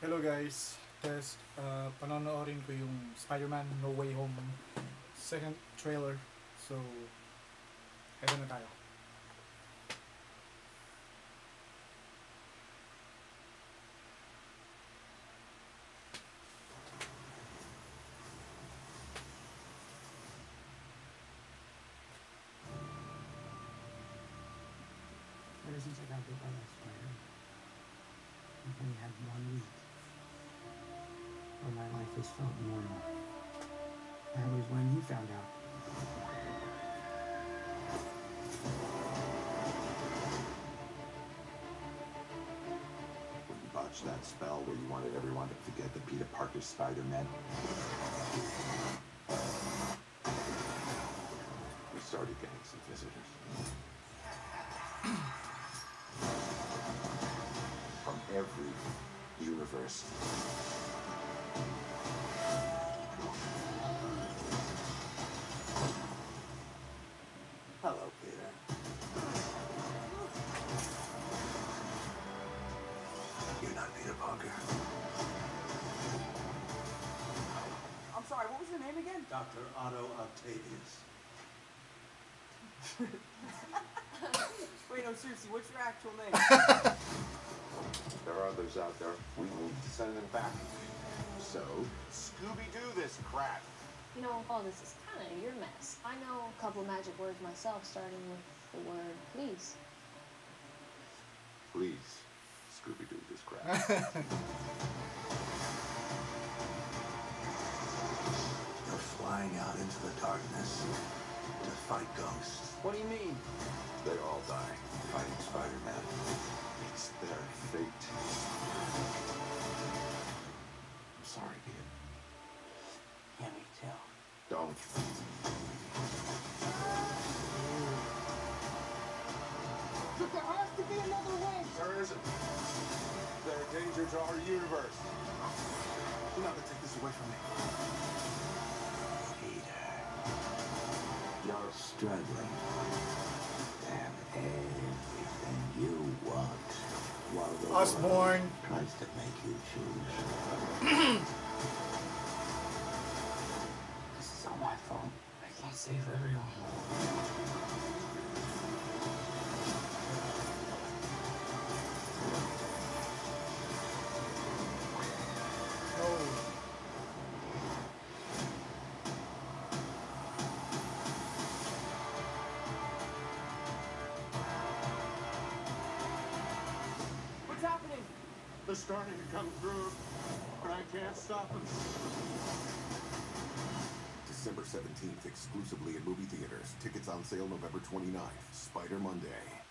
Hello guys, test panonoorin ko yung Spiderman No Way Home second trailer. So, eto na tayo. Ever since I got bit by that spider, I've only had 1 week where my life has felt normal. That was when you found out. When you botched that spell where you wanted everyone to forget the Peter Parker Spider-Man, we started getting some visitors. From every universe. Hello, Peter. You're not Peter Parker. I'm sorry, what was your name again? Dr. Otto Octavius. Wait, no, seriously, what's your actual name? There are others out there. We need to send them back. So, Scooby-Doo this crap. You know, all this is kind of your mess. I know a couple of magic words myself, starting with the word please. Please, Scooby-Doo this crap. You're flying out into the darkness to fight ghosts. What do you mean? They all die fighting Spider-Man. It's their fate. I'm sorry, Ian. Yeah, me too. Don't. But there has to be another way! There isn't. They're a danger to our universe. You're not gonna take this away from me. Peter, you're struggling. Have everything you want while the Osborn. world tries to make you choose. This is all my fault. I can't save everyone. What's happening? They're starting to come through, but I can't stop them. December 17th, exclusively in movie theaters. Tickets on sale November 29th. Spider Monday.